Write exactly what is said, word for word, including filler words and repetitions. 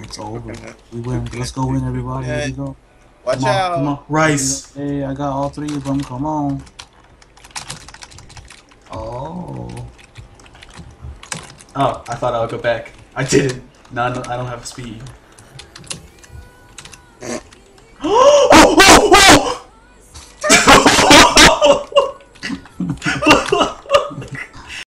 It's over. We win. Let's go win, everybody. Here we go. Watch Come on, out. come on. Rice. Hey, I got all three of them. Come on. Oh. Oh, I thought I would go back. I didn't. No, I don't, I don't have speed.